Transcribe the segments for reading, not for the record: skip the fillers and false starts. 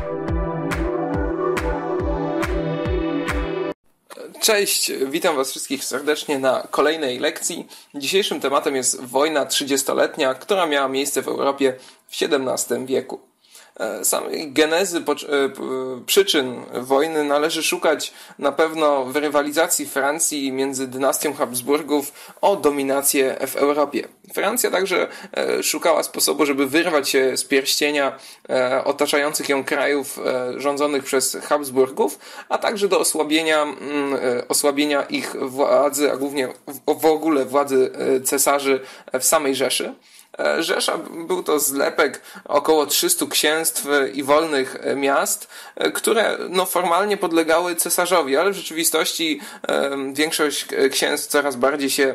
Cześć, witam Was wszystkich serdecznie na kolejnej lekcji. Dzisiejszym tematem jest wojna 30-letnia, która miała miejsce w Europie w XVII wieku. Samej genezy przyczyn wojny należy szukać na pewno w rywalizacji Francji między dynastią Habsburgów o dominację w Europie. Francja także szukała sposobu, żeby wyrwać się z pierścienia otaczających ją krajów rządzonych przez Habsburgów, a także do osłabienia ich władzy, a głównie w ogóle władzy cesarzy w samej Rzeszy. Rzesza był to zlepek około 300 księstw i wolnych miast, które formalnie podlegały cesarzowi, ale w rzeczywistości większość księstw coraz bardziej się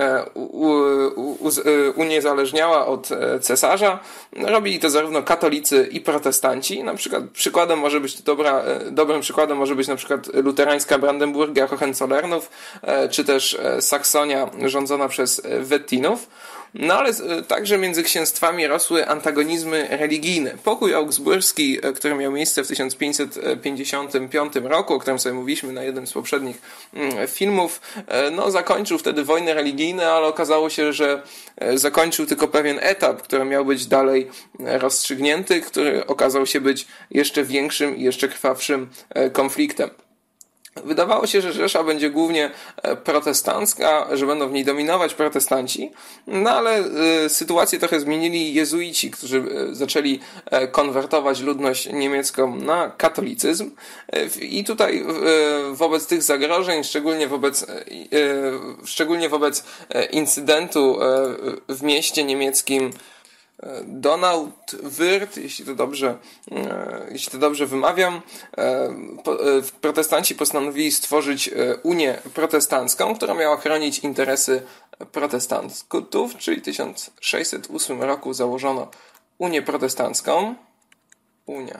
uniezależniała od cesarza. Robili to zarówno katolicy i protestanci. Na przykład dobrym przykładem może być na przykład luterańska Brandenburgia Hohenzollernów, czy też Saksonia rządzona przez Wettinów. No ale także między księstwami rosły antagonizmy religijne. Pokój augsburski, który miał miejsce w 1555 roku, o którym sobie mówiliśmy na jednym z poprzednich filmów, zakończył wtedy wojny religijne, ale okazało się, że zakończył tylko pewien etap, który miał być dalej rozstrzygnięty, który okazał się być jeszcze większym i jeszcze krwawszym konfliktem. Wydawało się, że Rzesza będzie głównie protestancka, że będą w niej dominować protestanci, ale sytuację trochę zmienili jezuici, którzy zaczęli konwertować ludność niemiecką na katolicyzm i tutaj wobec tych zagrożeń, szczególnie wobec incydentu w mieście niemieckim Donauwörth, jeśli to dobrze wymawiam, protestanci postanowili stworzyć Unię Protestancką, która miała chronić interesy protestantów, czyli w 1608 roku założono Unię Protestancką. Unia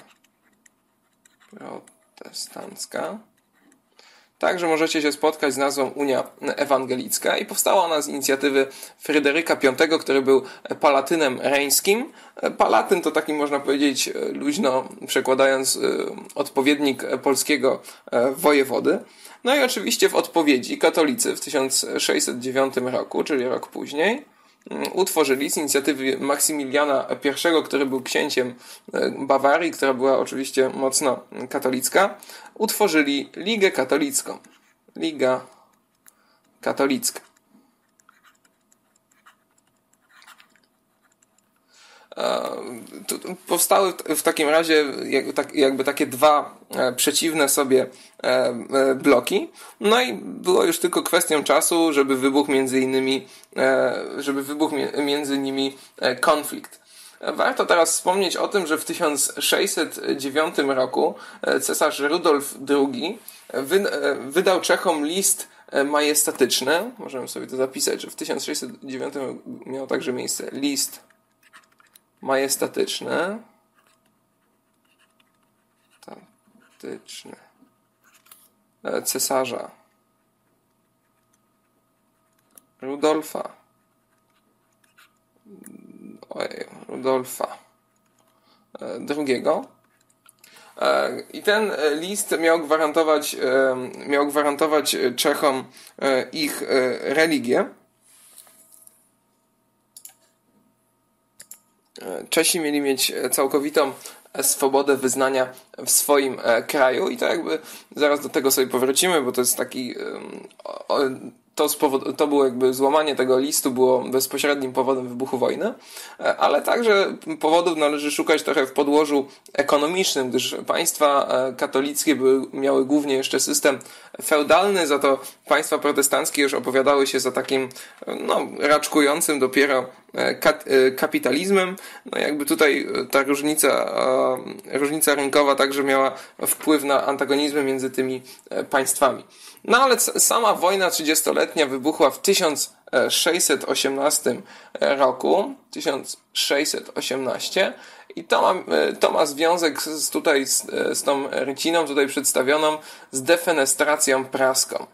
Protestancka. Także możecie się spotkać z nazwą Unia Ewangelicka i powstała ona z inicjatywy Fryderyka V, który był palatynem reńskim. Palatyn to taki, można powiedzieć, luźno przekładając, odpowiednik polskiego wojewody. No i oczywiście w odpowiedzi katolicy w 1609 roku, czyli rok później, utworzyli z inicjatywy Maksymiliana I, który był księciem Bawarii, która była oczywiście mocno katolicka, utworzyli Ligę Katolicką. Liga Katolicka. Powstały w takim razie jakby takie dwa przeciwne sobie bloki. No i było już tylko kwestią czasu, żeby wybuchł między nimi konflikt. Warto teraz wspomnieć o tym, że w 1609 roku cesarz Rudolf II wydał Czechom list majestatyczny. Możemy sobie to zapisać, że w 1609 miał także miejsce list majestatyczny. Cesarza Rudolfa II. I ten list miał gwarantować Czechom ich religię. Czesi mieli mieć całkowitą swobodę wyznania w swoim kraju i to jakby zaraz do tego sobie powrócimy, bo to jest taki to było jakby złamanie tego listu było bezpośrednim powodem wybuchu wojny, ale także powodów należy szukać trochę w podłożu ekonomicznym, gdyż państwa katolickie miały głównie jeszcze system feudalny, za to państwa protestanckie już opowiadały się za takim raczkującym dopiero kapitalizmem. No jakby tutaj ta różnica rynkowa także miała wpływ na antagonizmy między tymi państwami. No ale sama wojna 30-letnia wybuchła w 1618 roku. 1618 i to ma związek z tą ryciną tutaj przedstawioną z defenestracją praską.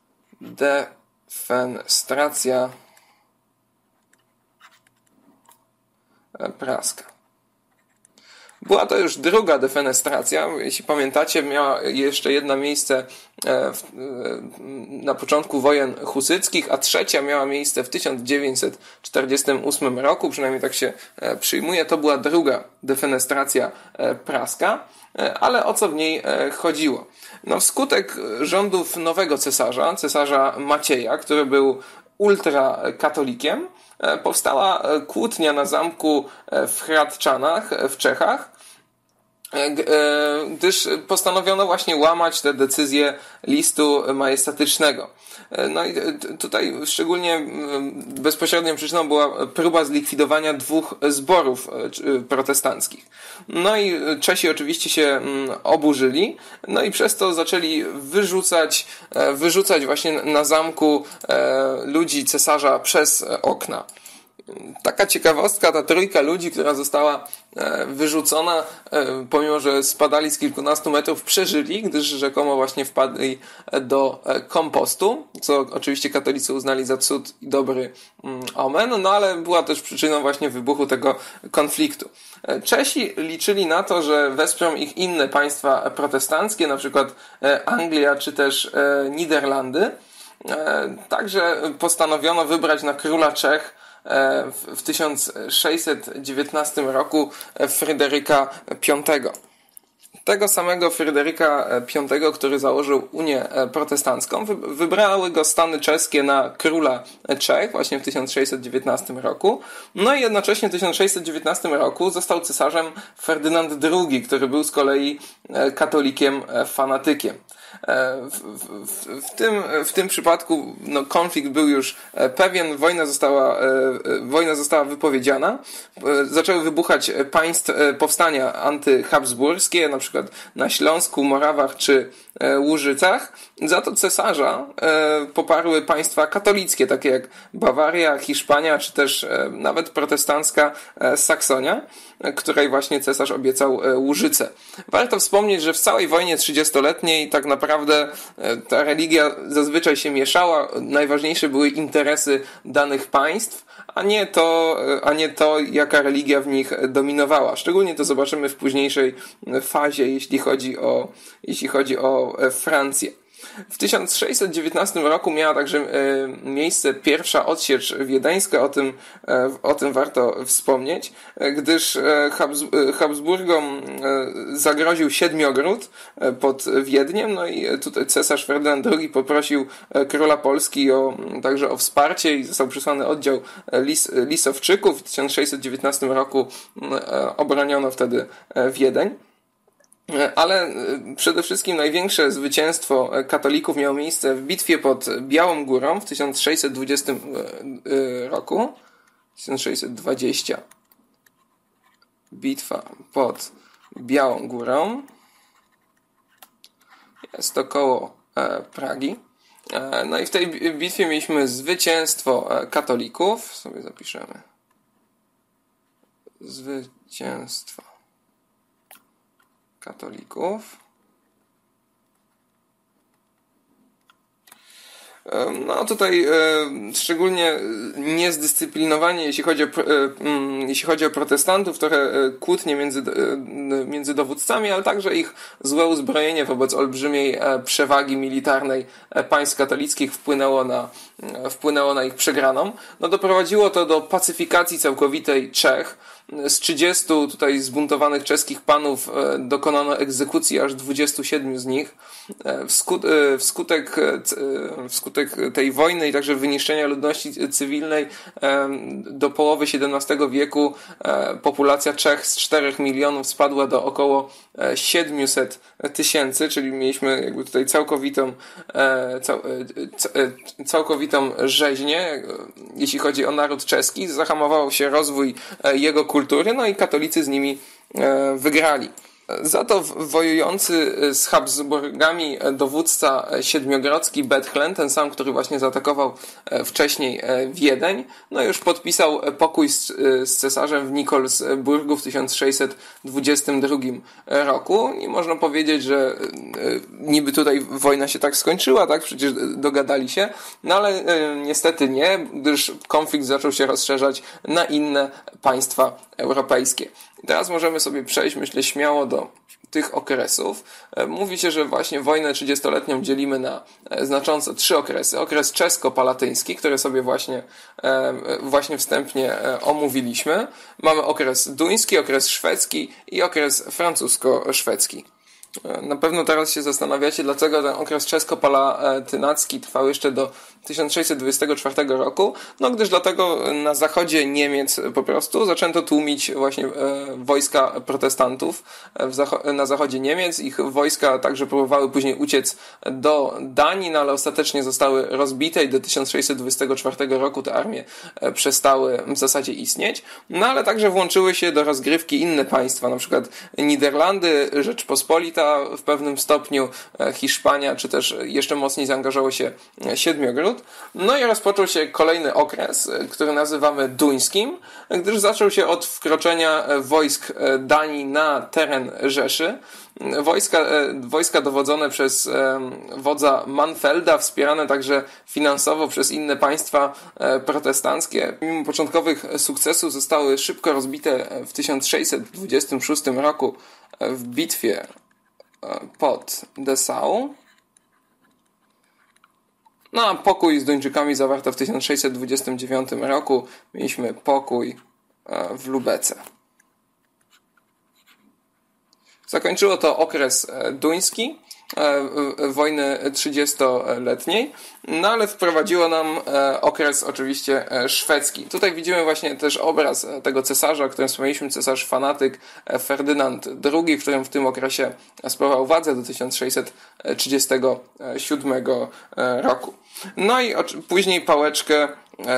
Defenestracja praska. Była to już druga defenestracja. Jeśli pamiętacie, miała jeszcze jedna miejsce na początku wojen husyckich, a trzecia miała miejsce w 1948 roku, przynajmniej tak się przyjmuje. To była druga defenestracja praska, ale o co w niej chodziło? No, wskutek rządów nowego cesarza Macieja, który był ultrakatolikiem, powstała kłótnia na zamku w Hradczanach w Czechach, gdyż postanowiono właśnie łamać te decyzje listu majestatycznego. No i tutaj szczególnie bezpośrednią przyczyną była próba zlikwidowania dwóch zborów protestanckich. No i Czesi oczywiście się oburzyli, no i przez to zaczęli wyrzucać właśnie na zamku ludzi cesarza przez okna. Taka ciekawostka, ta trójka ludzi, która została wyrzucona, pomimo że spadali z kilkunastu metrów, przeżyli, gdyż rzekomo właśnie wpadli do kompostu, co oczywiście katolicy uznali za cud i dobry omen, no ale była też przyczyną właśnie wybuchu tego konfliktu. Czesi liczyli na to, że wesprą ich inne państwa protestanckie, na przykład Anglia czy też Niderlandy. Także postanowiono wybrać na króla Czech w 1619 roku Fryderyka V. Tego samego Fryderyka V, który założył Unię Protestancką, wybrały go Stany czeskie na króla Czech właśnie w 1619 roku. No i jednocześnie w 1619 roku został cesarzem Ferdynand II, który był z kolei katolikiem fanatykiem. W tym przypadku no, konflikt był już pewien, wojna została wypowiedziana, zaczęły wybuchać powstania antyhabsburskie, na przykład na Śląsku, Morawach czy Łużycach. Za to cesarza poparły państwa katolickie, takie jak Bawaria, Hiszpania, czy też nawet protestancka Saksonia, której właśnie cesarz obiecał Łużyce. Warto wspomnieć, że w całej wojnie 30-letniej tak naprawdę ta religia zazwyczaj się mieszała. Najważniejsze były interesy danych państw, a nie to, jaka religia w nich dominowała. Szczególnie to zobaczymy w późniejszej fazie, jeśli chodzi o Francję. W 1619 roku miała także miejsce pierwsza odsiecz wiedeńska, o tym warto wspomnieć, gdyż Habsburgom zagroził Siedmiogród pod Wiedniem, no i tutaj cesarz Ferdynand II poprosił króla Polski także o wsparcie i został przysłany oddział Lisowczyków. W 1619 roku obroniono wtedy Wiedeń. Ale przede wszystkim największe zwycięstwo katolików miało miejsce w bitwie pod Białą Górą w 1620 roku. 1620. Bitwa pod Białą Górą. Jest to koło Pragi. No i w tej bitwie mieliśmy zwycięstwo katolików. Sobie zapiszemy. Zwycięstwo katolików. No tutaj szczególnie niezdyscyplinowanie, jeśli chodzi o protestantów, trochę kłótnie między dowódcami, ale także ich złe uzbrojenie wobec olbrzymiej przewagi militarnej państw katolickich wpłynęło na ich przegraną. No doprowadziło to do pacyfikacji całkowitej Czech. Z 30 tutaj zbuntowanych czeskich panów dokonano egzekucji aż 27 z nich. Wskutek tej wojny i także wyniszczenia ludności cywilnej do połowy XVII wieku populacja Czech z 4 milionów spadła do około 700 tysięcy, czyli mieliśmy jakby tutaj całkowitą rzeźnię, jeśli chodzi o naród czeski. Zahamował się rozwój jego kultury, no i katolicy z nimi wygrali. Za to wojujący z Habsburgami dowódca siedmiogrodzki Bethlen, ten sam, który właśnie zaatakował wcześniej Wiedeń, no już podpisał pokój z cesarzem w Nikolsburgu w 1622 roku i można powiedzieć, że niby tutaj wojna się tak skończyła, tak? Przecież dogadali się, no ale niestety nie, gdyż konflikt zaczął się rozszerzać na inne państwa europejskie. I teraz możemy sobie przejść, myślę, śmiało do tych okresów. Mówi się, że właśnie wojnę 30-letnią dzielimy na znacząco 3 okresy. Okres czesko-palatyński, który sobie właśnie wstępnie omówiliśmy. Mamy okres duński, okres szwedzki i okres francusko-szwedzki. Na pewno teraz się zastanawiacie, dlaczego ten okres czesko-palatynacki trwał jeszcze do 1624 roku. No gdyż dlatego na zachodzie Niemiec po prostu zaczęto tłumić właśnie wojska protestantów na zachodzie Niemiec. Ich wojska także próbowały później uciec do Danii, no ale ostatecznie zostały rozbite i do 1624 roku te armie przestały w zasadzie istnieć. No ale także włączyły się do rozgrywki inne państwa, na przykład Niderlandy, Rzeczpospolita w pewnym stopniu, Hiszpania, czy też jeszcze mocniej zaangażował się Siedmiogród. No i rozpoczął się kolejny okres, który nazywamy duńskim, gdyż zaczął się od wkroczenia wojsk Danii na teren Rzeszy. Wojska dowodzone przez wodza Manfelda, wspierane także finansowo przez inne państwa protestanckie. Mimo początkowych sukcesów zostały szybko rozbite w 1626 roku w bitwie pod Dessau. No a pokój z Duńczykami zawarto w 1629 roku. Mieliśmy pokój w Lubece. Zakończyło to okres duński, wojny 30-letniej, no ale wprowadziło nam okres oczywiście szwedzki. Tutaj widzimy właśnie też obraz tego cesarza, o którym wspomnieliśmy, cesarz fanatyk Ferdynand II, w którym w tym okresie sprawował władzę do 1637 roku. No i później pałeczkę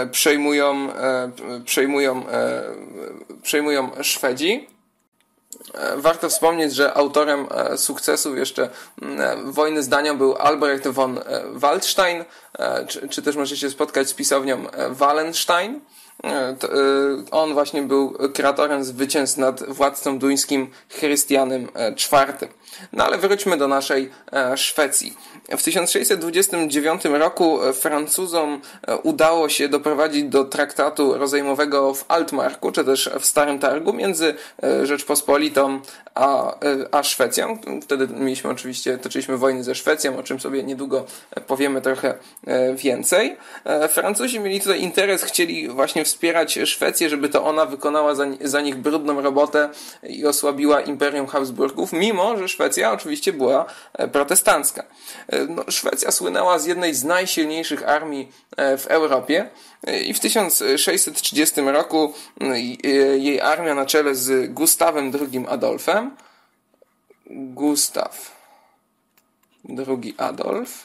przejmują Szwedzi. Warto wspomnieć, że autorem sukcesów jeszcze wojny z Danią był Albrecht von Waldstein, czy też możecie się spotkać z pisownią Wallenstein. On właśnie był kreatorem zwycięstw nad władcą duńskim Chrystianem IV. No ale wróćmy do naszej Szwecji. W 1629 roku Francuzom udało się doprowadzić do traktatu rozejmowego w Altmarku, czy też w Starym Targu między Rzeczpospolitą a Szwecją. Wtedy toczyliśmy wojny ze Szwecją, o czym sobie niedługo powiemy trochę więcej. Francuzi mieli tutaj interes, chcieli właśnie wspierać Szwecję, żeby to ona wykonała za nich brudną robotę i osłabiła Imperium Habsburgów, mimo że Szwecja oczywiście była protestancka. No, Szwecja słynęła z jednej z najsilniejszych armii w Europie i w 1630 roku jej armia na czele z Gustawem II Adolfem, Gustaw II Adolf,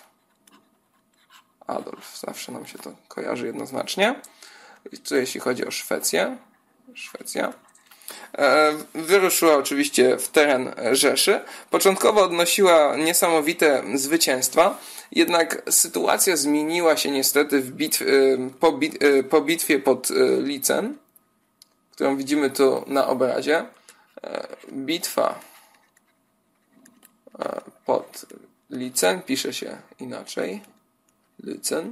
zawsze nam się to kojarzy jednoznacznie, co jeśli chodzi o Szwecja, wyruszyła oczywiście w teren Rzeszy. Początkowo odnosiła niesamowite zwycięstwa, jednak sytuacja zmieniła się niestety po bitwie pod Licen, którą widzimy tu na obrazie. Bitwa pod Licen pisze się inaczej. Licen.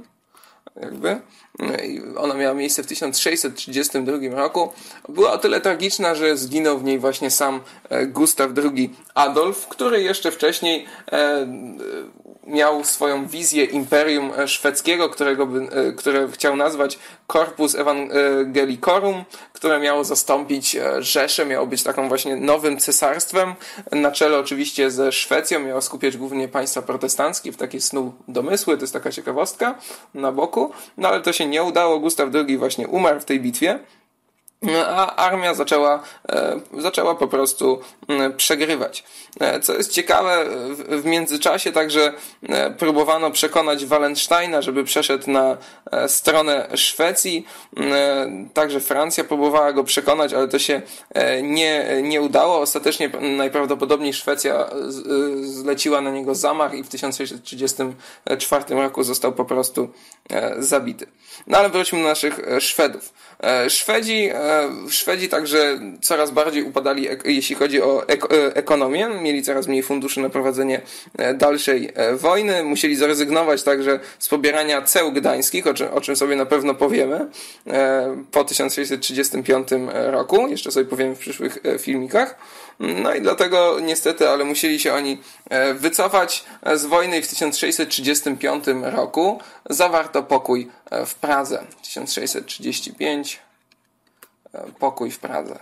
Ona miała miejsce w 1632 roku. Była o tyle tragiczna, że zginął w niej właśnie sam Gustaw II Adolf, który jeszcze wcześniej miał swoją wizję imperium szwedzkiego, które chciał nazwać Corpus Evangelicorum, które miało zastąpić Rzeszę, miało być taką właśnie nowym cesarstwem, na czele oczywiście ze Szwecją, miało skupiać głównie państwa protestanckie, w takie snu domysły, to jest taka ciekawostka na boku, no ale to się nie udało, Gustaw II właśnie umarł w tej bitwie, a armia zaczęła po prostu przegrywać. Co jest ciekawe, w międzyczasie także próbowano przekonać Wallensteina, żeby przeszedł na stronę Szwecji. Także Francja próbowała go przekonać, ale to się nie udało. Ostatecznie najprawdopodobniej Szwecja zleciła na niego zamach i w 1634 roku został po prostu zabity. No ale wróćmy do naszych Szwedów. Szwedzi Szwedzi także coraz bardziej upadali, jeśli chodzi o ekonomię. Mieli coraz mniej funduszy na prowadzenie dalszej wojny. Musieli zrezygnować także z pobierania ceł gdańskich, o czym sobie na pewno powiemy po 1635 roku. Jeszcze sobie powiemy w przyszłych filmikach. No i dlatego niestety, ale musieli się oni wycofać z wojny i w 1635 roku zawarto pokój w Pradze. 1635 pokój w Pradze.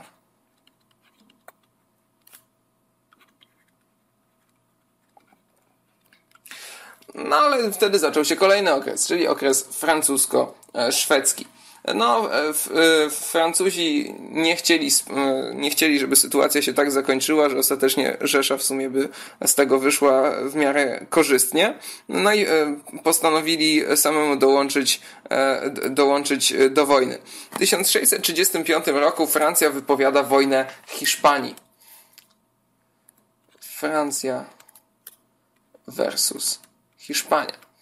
No ale wtedy zaczął się kolejny okres, czyli okres francusko-szwedzki. No, Francuzi nie chcieli, żeby sytuacja się tak zakończyła, że ostatecznie Rzesza w sumie by z tego wyszła w miarę korzystnie. No i postanowili samemu dołączyć do wojny. W 1635 roku Francja wypowiada wojnę Hiszpanii. Francja versus Hiszpania.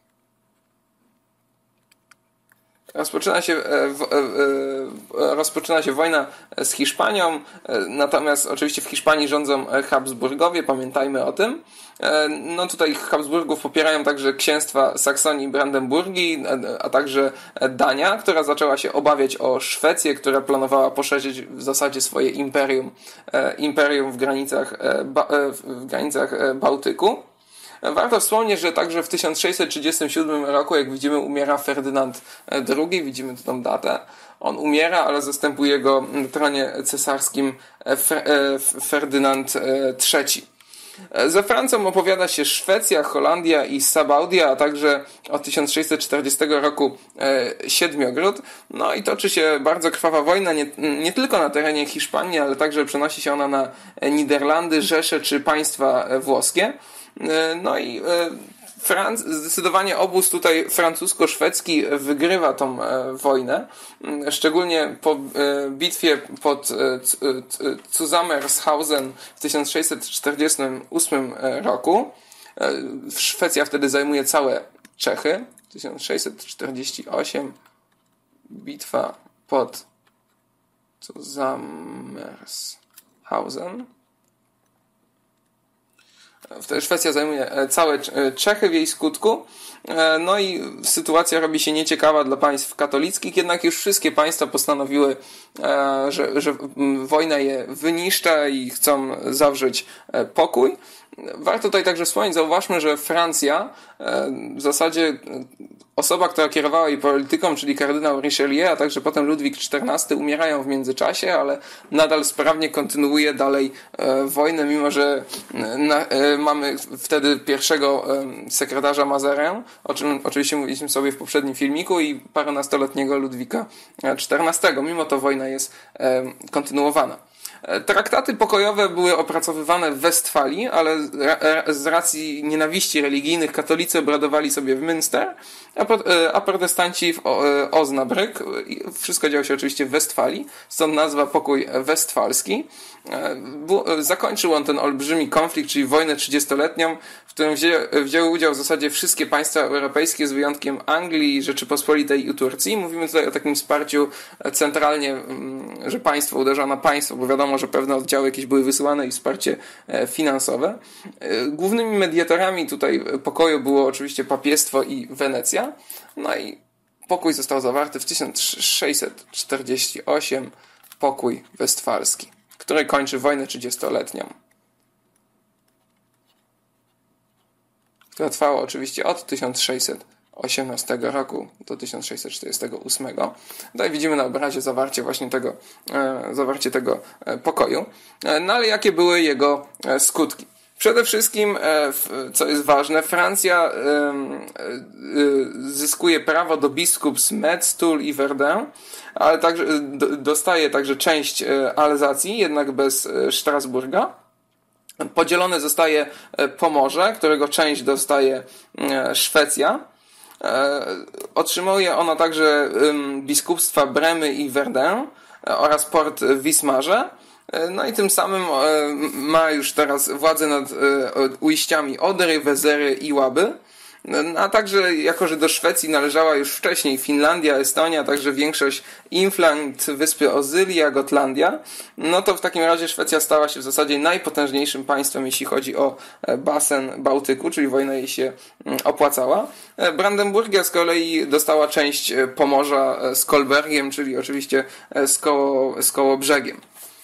Rozpoczyna się wojna z Hiszpanią, natomiast oczywiście w Hiszpanii rządzą Habsburgowie, pamiętajmy o tym. No tutaj Habsburgów popierają także księstwa Saksonii i Brandenburgii, a także Dania, która zaczęła się obawiać o Szwecję, która planowała poszerzyć w zasadzie swoje imperium w granicach Bałtyku. Warto wspomnieć, że także w 1637 roku, jak widzimy, umiera Ferdynand II, widzimy tu tą datę. On umiera, ale zastępuje go na tronie cesarskim Ferdynand III. Za Francją opowiada się Szwecja, Holandia i Sabaudia, a także od 1640 roku Siedmiogród. No i toczy się bardzo krwawa wojna, nie tylko na terenie Hiszpanii, ale także przenosi się ona na Niderlandy, Rzeszę czy państwa włoskie. No i zdecydowanie obóz tutaj francusko-szwedzki wygrywa tą wojnę, szczególnie po bitwie pod Zusammershausen w 1648 roku. Szwecja wtedy zajmuje całe Czechy. 1648 bitwa pod Zusammershausen. Wtedy Szwecja zajmuje całe Czechy w jej skutku. No i sytuacja robi się nieciekawa dla państw katolickich, jednak już wszystkie państwa postanowiły, że wojna je wyniszcza i chcą zawrzeć pokój. Warto tutaj także wspomnieć, zauważmy, że Francja w zasadzie osoba, która kierowała jej polityką, czyli kardynał Richelieu, a także potem Ludwik XIV umierają w międzyczasie, ale nadal sprawnie kontynuuje dalej wojnę, mimo że mamy wtedy pierwszego sekretarza Mazarin, o czym oczywiście mówiliśmy sobie w poprzednim filmiku, i parunastoletniego Ludwika XIV. Mimo to wojna jest kontynuowana. Traktaty pokojowe były opracowywane w Westfalii, ale z racji nienawiści religijnych katolicy obradowali sobie w Münster, a protestanci w Osnabrück. Wszystko działo się oczywiście w Westfalii, stąd nazwa pokój westfalski. Zakończył on ten olbrzymi konflikt, czyli wojnę 30-letnią, w którym wzięły udział w zasadzie wszystkie państwa europejskie z wyjątkiem Anglii, Rzeczypospolitej i Turcji. Mówimy tutaj o takim wsparciu centralnie, że państwo uderza na państwo, bo wiadomo, że pewne oddziały jakieś były wysyłane i wsparcie finansowe. Głównymi mediatorami tutaj pokoju było oczywiście papiestwo i Wenecja. No i pokój został zawarty w 1648, pokój westfalski, który kończy wojnę 30-letnią, która trwała oczywiście od 1618 roku do 1648. Tutaj widzimy na obrazie zawarcie tego pokoju. No ale jakie były jego skutki? Przede wszystkim, co jest ważne, Francja zyskuje prawo do biskupstw Metz, Toul i Verdun, ale także dostaje także część Alzacji, jednak bez Strasburga. Podzielone zostaje Pomorze, którego część dostaje Szwecja. Otrzymuje ona także biskupstwa Bremy i Verdun oraz port w Wismarze. No i tym samym ma już teraz władzę nad ujściami Odry, Wezery i Łaby. A także, jako że do Szwecji należała już wcześniej Finlandia, Estonia, także większość Infland, wyspy Ozylia, Gotlandia, no to w takim razie Szwecja stała się w zasadzie najpotężniejszym państwem, jeśli chodzi o basen Bałtyku, czyli wojna jej się opłacała. Brandenburgia z kolei dostała część Pomorza z Kolbergiem, czyli oczywiście z Kołobrzegiem.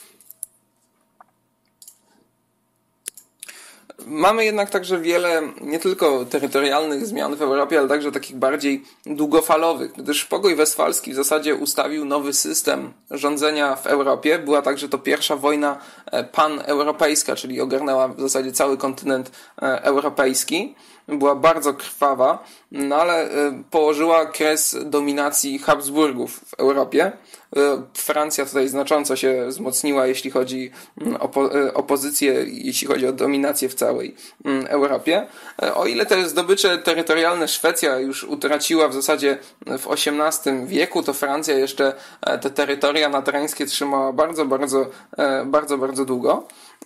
Mamy jednak także wiele nie tylko terytorialnych zmian w Europie, ale także takich bardziej długofalowych, gdyż pokój westfalski w zasadzie ustawił nowy system rządzenia w Europie. Była także to pierwsza wojna paneuropejska, czyli ogarnęła w zasadzie cały kontynent europejski. Była bardzo krwawa, no ale położyła kres dominacji Habsburgów w Europie. Francja tutaj znacząco się wzmocniła, jeśli chodzi o pozycję, jeśli chodzi o dominację w całej Europie. O ile te zdobycze terytorialne Szwecja już utraciła w zasadzie w XVIII wieku, to Francja jeszcze te terytoria nadrańskie trzymała bardzo długo.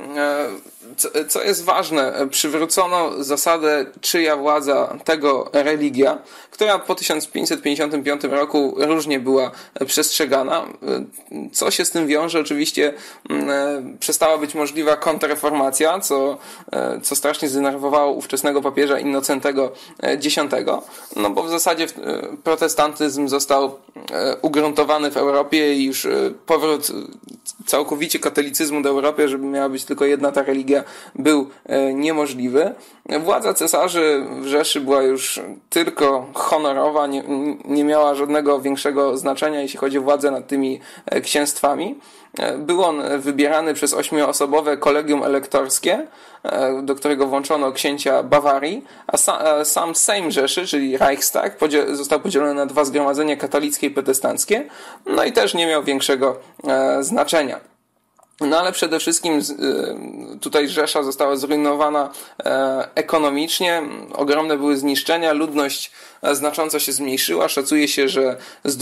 Co jest ważne, przywrócono zasadę czyja władza, tego religia, która po 1555 roku różnie była przestrzegana. Co się z tym wiąże? Oczywiście przestała być możliwa kontrreformacja, co strasznie zdenerwowało ówczesnego papieża Innocentego X, no bo w zasadzie protestantyzm został ugruntowany w Europie i już powrót całkowicie katolicyzmu do Europy, żeby miała być tylko jedna ta religia, był niemożliwy. Władza cesarzy w Rzeszy była już tylko honorowa, nie miała żadnego większego znaczenia, jeśli chodzi o władzę nad tymi księstwami. Był on wybierany przez 8-osobowe kolegium elektorskie, do którego włączono księcia Bawarii, a sam Sejm Rzeszy, czyli Reichstag, został podzielony na 2 zgromadzenia katolickie i protestanckie, no i też nie miał większego znaczenia. No ale przede wszystkim tutaj Rzesza została zrujnowana ekonomicznie, ogromne były zniszczenia, ludność znacząco się zmniejszyła, szacuje się, że z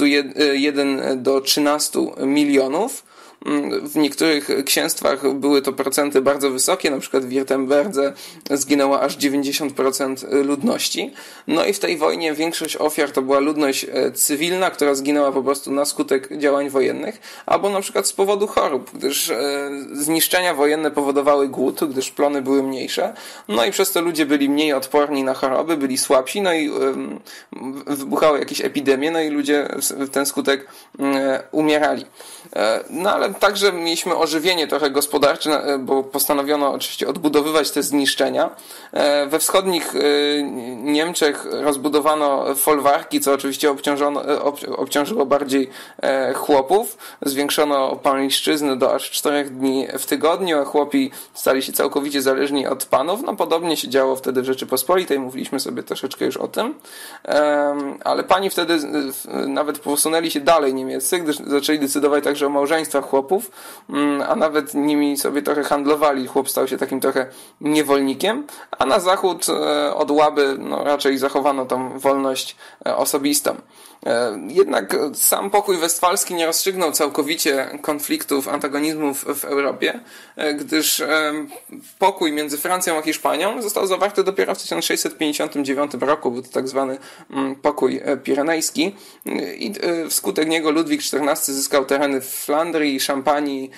21 do 13 milionów. W niektórych księstwach były to procenty bardzo wysokie, na przykład w Wirtemberdze zginęło aż 90% ludności. No i w tej wojnie większość ofiar to była ludność cywilna, która zginęła po prostu na skutek działań wojennych, albo na przykład z powodu chorób, gdyż zniszczenia wojenne powodowały głód, gdyż plony były mniejsze, no i przez to ludzie byli mniej odporni na choroby, byli słabsi, no i wybuchały jakieś epidemie, no i ludzie w ten skutek umierali. No ale także mieliśmy ożywienie trochę gospodarcze, bo postanowiono oczywiście odbudowywać te zniszczenia. We wschodnich Niemczech rozbudowano folwarki, co oczywiście obciążyło bardziej chłopów. Zwiększono pańszczyznę do aż 4 dni w tygodniu, a chłopi stali się całkowicie zależni od panów. No podobnie się działo wtedy w Rzeczypospolitej, mówiliśmy sobie troszeczkę już o tym. Ale pani wtedy nawet posunęli się dalej niemieccy, gdyż zaczęli decydować także o małżeństwach chłopów, a nawet nimi sobie trochę handlowali. Chłop stał się takim trochę niewolnikiem, a na zachód od Łaby raczej zachowano tą wolność osobistą. Jednak sam pokój westfalski nie rozstrzygnął całkowicie konfliktów, antagonizmów w Europie, gdyż pokój między Francją a Hiszpanią został zawarty dopiero w 1659 roku, był to tak zwany pokój pirenejski i wskutek niego Ludwik XIV zyskał tereny w Flandrii, Szampanii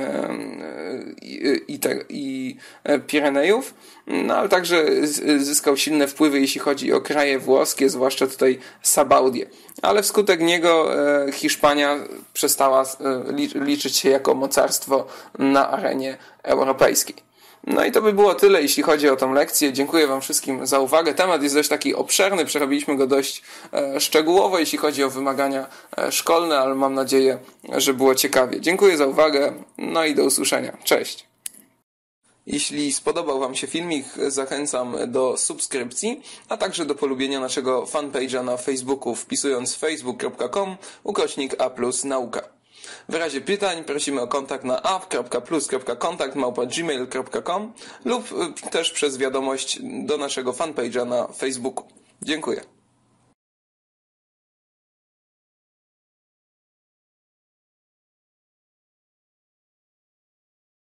i Pirenejów, no ale także zyskał silne wpływy, jeśli chodzi o kraje włoskie, zwłaszcza tutaj Sabaudię. Ale wskutek niego Hiszpania przestała liczyć się jako mocarstwo na arenie europejskiej. No i to by było tyle, jeśli chodzi o tą lekcję. Dziękuję wam wszystkim za uwagę. Temat jest dość taki obszerny, przerobiliśmy go dość szczegółowo, jeśli chodzi o wymagania szkolne, ale mam nadzieję, że było ciekawie. Dziękuję za uwagę, no i do usłyszenia. Cześć! Jeśli spodobał wam się filmik, zachęcam do subskrypcji, a także do polubienia naszego fanpage'a na Facebooku, wpisując facebook.com/a+nauka. W razie pytań prosimy o kontakt na a.plus.kontakt@gmail.com lub też przez wiadomość do naszego fanpage'a na Facebooku. Dziękuję.